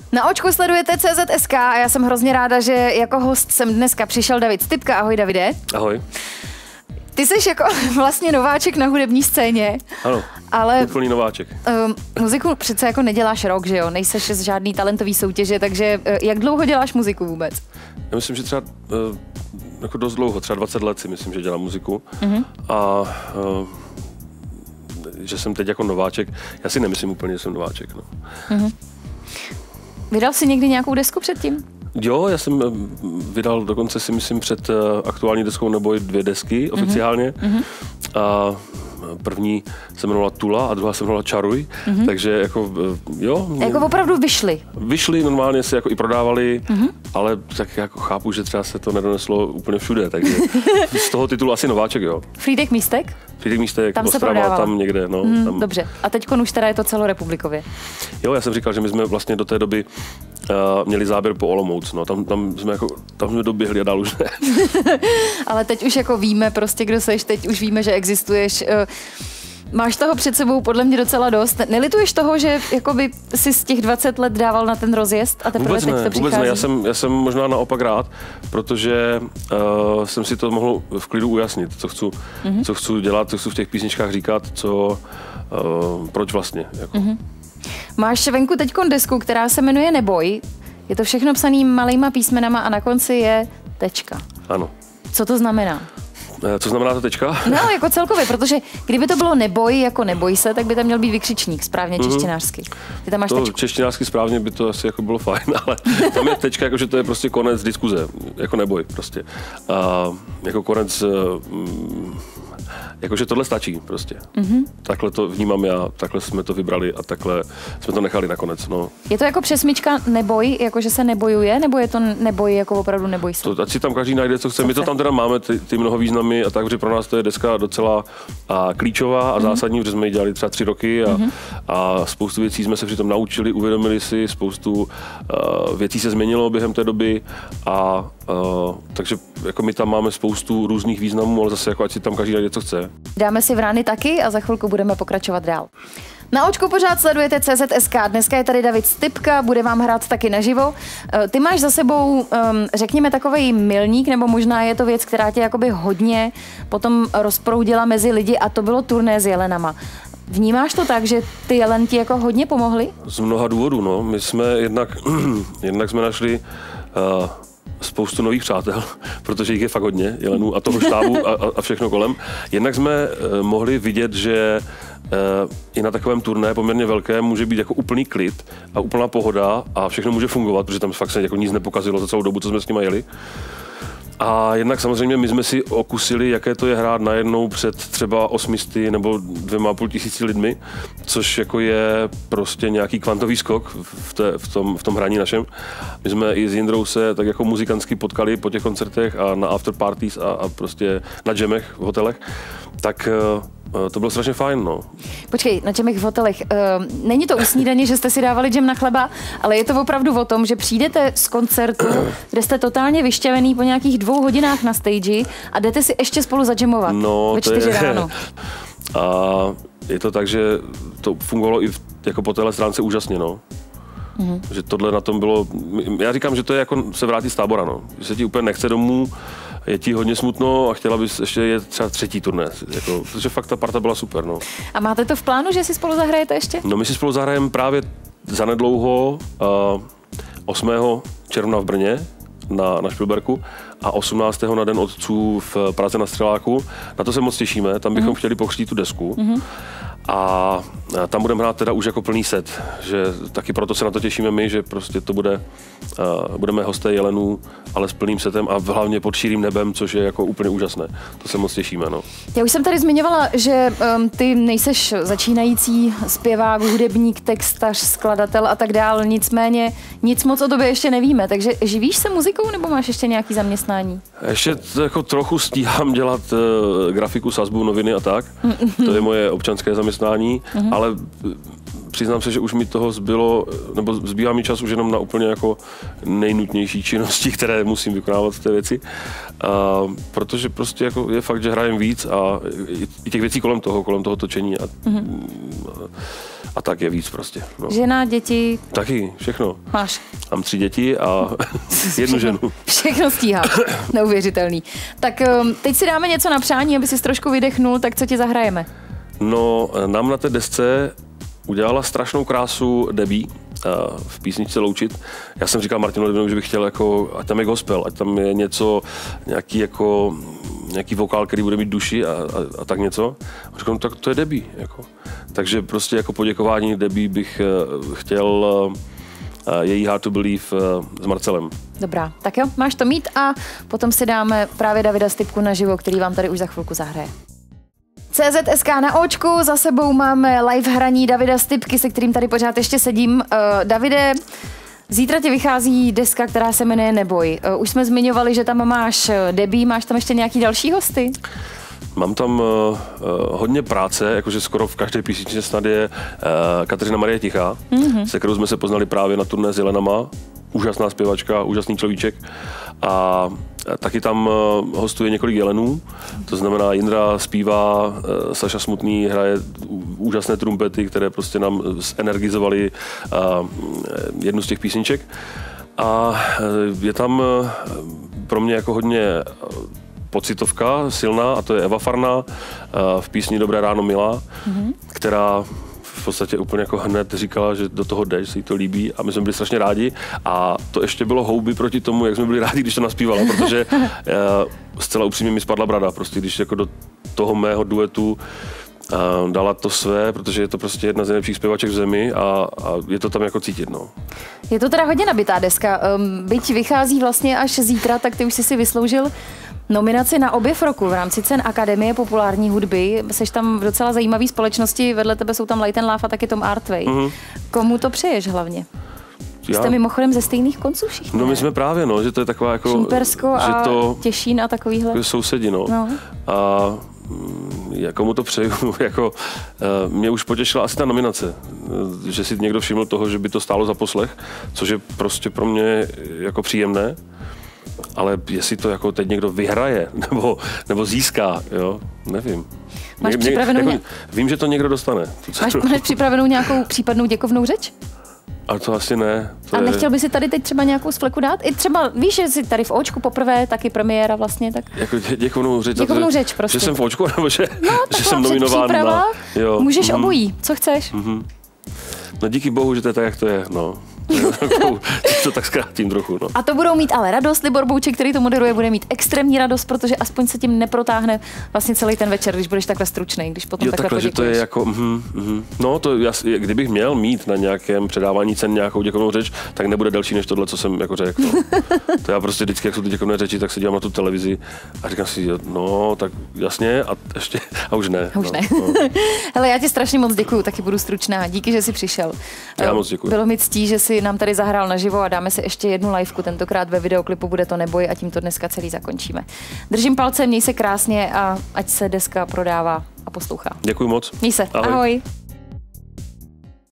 Na očku sledujete CZ.sk a já jsem hrozně ráda, že jako host sem dneska přišel David Stypka. Ahoj, Davide. Ahoj. Ty jsi jako vlastně nováček na hudební scéně. Ano, ale úplný nováček. Muziku přece jako neděláš rok, že jo? Nejseš z žádný talentový soutěže, takže jak dlouho děláš muziku vůbec? Já myslím, že třeba jako dost dlouho, třeba 20 let si myslím, že dělám muziku. A že jsem teď jako nováček, já si nemyslím úplně, že jsem nováček. No. Vydal jsi někdy nějakou desku předtím? Jo, já jsem vydal dokonce si myslím před aktuální deskou Neboj 2 desky oficiálně. A první se jmenovala Tula a druhá se jmenovala Čaruj, takže jako jo. Jako opravdu vyšly? Vyšly, normálně se jako i prodávali, ale tak jako chápu, že třeba se to nedoneslo úplně všude, takže z toho titulu asi nováček, jo. Frýdek Místek? Frýdek Místek, tam Ostrava, se prodávalo. Tam někde, no. Tam. Dobře, a teďko už teda je to celorepublikově. Jo, já jsem říkal, že my jsme vlastně do té doby měli záběr po Olomouc, no, tam jsme doběhli a dál už ne. Ale teď už jako víme prostě, kdo seš, teď už víme, že existuješ. Máš toho před sebou podle mě docela dost. Nelituješ toho, že jakoby si z těch 20 let dával na ten rozjezd a teprve teď to přichází? Vůbec ne, já jsem možná naopak rád, protože jsem si to mohl v klidu ujasnit, co chci dělat, co chci v těch písničkách říkat, proč vlastně. Jako. Máš venku teďkon desku, která se jmenuje Neboj. Je to všechno psaný malejma písmenama a na konci je tečka. Ano. Co to znamená? Co znamená ta tečka? No, jako celkově, protože kdyby to bylo neboj, jako neboj se, tak by tam měl být vykřičník, správně češtinářsky. Ty tam máš tečku. Češtinářsky správně by to asi jako bylo fajn, ale tam je tečka, jakože to je prostě konec diskuze, jako neboj prostě. A jako konec, jakože tohle stačí prostě. Takhle to vnímám já, takhle jsme to vybrali a takhle jsme to nechali nakonec, no. Je to jako přesmička neboj, jakože se nebojuje, nebo je to neboj, jako opravdu neboj se? Ať si tam každý najde, co chce. My to tam teda máme, ty mnoho významy a tak, že pro nás to je deska docela klíčová a zásadní, protože jsme ji dělali třeba 3 roky a spoustu věcí jsme se přitom naučili, uvědomili si, spoustu věcí se změnilo během té doby a takže jako my tam máme spoustu různých významů, ale zase jako ať si tam každý najde, co chce. Dáme si vrány taky a za chvilku budeme pokračovat dál. Na očku pořád sledujete CZ.sk. Dneska je tady David Stypka, bude vám hrát taky naživo. Ty máš za sebou, řekněme, takovej milník, nebo možná je to věc, která tě jakoby hodně potom rozproudila mezi lidi a to bylo turné s jelenama. Vnímáš to tak, že ty jelen ti jako hodně pomohly? Z mnoha důvodů, no. My jsme jednak jsme našli spoustu nových přátel, protože jich je fakt hodně, jelenů a toho štábu a všechno kolem. Jednak jsme mohli vidět, že i na takovém turné poměrně velké může být jako úplný klid a úplná pohoda a všechno může fungovat, protože tam fakt se jako nic nepokazilo za celou dobu, co jsme s nimi jeli. A jednak samozřejmě my jsme si okusili, jaké to je hrát najednou před třeba 800 nebo 2500 lidmi, což jako je prostě nějaký kvantový skok v tom hraní našem. My jsme i s Jindrou se tak jako muzikantsky potkali po těch koncertech a na afterparties a prostě na jamech v hotelech, tak to bylo strašně fajn, no. Počkej, na jamech v hotelech. Není to u snídaně, že jste si dávali jam na chleba, ale je to opravdu o tom, že přijdete z koncertu, kde jste totálně vyšťavený po nějakých 2 hodinách na stage a jdete si ještě spolu zadžemovat ve 4 ráno. A je to tak, že to fungovalo i jako po téhle stránce úžasně, no. Že tohle na tom bylo, já říkám, že to je jako se vrátit z tábora, no. Že se ti úplně nechce domů, je ti hodně smutno a chtěla bys ještě jet třeba 3. turné, jako, protože fakt ta parta byla super, no. A máte to v plánu, že si spolu zahrajete ještě? No my si spolu zahrajeme právě zanedlouho 8. června v Brně na Špilberku a 18. na Den otců v Praze na Střeláku. Na to se moc těšíme, tam bychom chtěli pokřtít tu desku. A tam budeme hrát teda už jako plný set, že taky proto se na to těšíme my, že prostě to budeme hosté jelenů, ale s plným setem a hlavně pod širým nebem, což je jako úplně úžasné. To se moc těšíme, no. Já už jsem tady zmiňovala, že ty nejseš začínající zpěvák, hudebník, textař, skladatel a tak dál, nicméně nic moc o tobě ještě nevíme, takže živíš se muzikou nebo máš ještě nějaký zaměstnání? Ještě jako trochu stíhám dělat grafiku, sazbu, noviny a tak. To je moje občanské zaměstnání, ale přiznám se, že už mi toho zbývá mi čas už jenom na úplně jako nejnutnější činnosti, které musím vykonávat v té věci. Protože prostě jako je fakt, že hrajem víc a i těch věcí kolem toho točení. a tak je víc prostě. No. Žena, děti? Taky, všechno. Máš? Mám 3 děti a jednu ženu. Všechno stíháš. Neuvěřitelný. Tak teď si dáme něco na přání, aby si trošku vydechnul, tak co ti zahrajeme? No, nám na té desce udělala strašnou krásu Debbie v písničce Loučit. Já jsem říkal Martinu Levinovi, že bych chtěl, jako, ať tam je gospel, ať tam je něco, nějaký vokál, který bude mít duši a tak něco. A říkal, no, tak to je Debbie. Jako. Takže prostě jako poděkování Debbie bych chtěl její Hard to Believe s Marcelem. Dobrá, tak jo, máš to mít a potom si dáme právě Davida Stypku naživo, který vám tady už za chvilku zahraje. CZSK na Očku, za sebou máme live hraní Davida Stypky, se kterým tady pořád ještě sedím. Davide, zítra ti vychází deska, která se jmenuje Neboj. Už jsme zmiňovali, že tam máš Debbie, máš tam ještě nějaký další hosty? Mám tam hodně práce, jakože skoro v každé písničce snad je Kateřina Marie Tichá, se kterou jsme se poznali právě na turné s Jelenama. Úžasná zpěvačka, úžasný človíček. A taky tam hostuje několik Jelenů, to znamená Jindra zpívá, Saša Smutný hraje úžasné trumpety, které prostě nám zenergizovaly jednu z těch písniček. A je tam pro mě jako hodně pocitovka silná a to je Eva Farná v písni Dobré ráno milá, která v podstatě úplně jako hned říkala, že do toho jde, že se jí to líbí a my jsme byli strašně rádi a to ještě bylo houby proti tomu, jak jsme byli rádi, když to naspívala, protože zcela upřímně mi spadla brada, prostě když jako do toho mého duetu dala to své, protože je to prostě jedna z nejlepších zpěvaček v zemi a je to tam jako cítit, no. Je to teda hodně nabitá deska, byť vychází vlastně až zítra, tak ty už jsi si vysloužil nominaci na objev roku v rámci cen Akademie populární hudby. Seš tam v docela zajímavé společnosti, vedle tebe jsou tam Light & Laugh a taky Tom Artway. Komu to přeješ hlavně? Jste mimochodem ze stejných konců všichni. No my jsme právě, no, že to je taková jako... Šimpersko a Těšín a takovýhle. Jako sousedi, no. A komu to přeju, jako mě už potěšila asi ta nominace, že si někdo všiml toho, že by to stálo za poslech, což je prostě pro mě jako příjemné. Ale jestli to jako teď někdo vyhraje nebo získá, jo, nevím. Máš připravenou vím, že to někdo dostane. Máš připravenou nějakou případnou děkovnou řeč? Ale to asi ne. A nechtěl by si tady teď třeba nějakou z fleku dát? I třeba, víš, že jsi tady v Očku poprvé, taky premiéra vlastně, tak... Jako děkovnou řeč? Děkovnou řeč prostě. Že jsem v Očku, nebo že jsem nominován na... Jo. Můžeš obojí, co chceš? No díky bohu, že to je tak, jak to je, no. To tak zkrátím trochu, no. A to budou mít ale radost, Libor Bouček, který to moderuje, bude mít extrémní radost, protože aspoň se tím neprotáhne vlastně celý ten večer, když budeš takhle stručný, když potom takhle poděkuješ. Že to je jako, no to kdybych měl mít na nějakém předávání cen nějakou děkovnou řeč, tak nebude delší než tohle, co jsem jako řekl. To já prostě vždycky, jak jsou ty děkovné řeči, tak se dívám na tu televizi a říkám si, no tak jasně a už ne. A už ne. No. Hele, já ti strašně moc děkuju, taky budu stručná. Díky, že jsi přišel. Já moc děkuji. Bylo mi ctí, že si nám tady zahrál naživo a dáme si ještě jednu liveku, tentokrát ve videoklipu Bude to neboj a tím to dneska celý zakončíme. Držím palce, měj se krásně a ať se deska prodává a poslouchá. Děkuji moc. Měj se. Ahoj.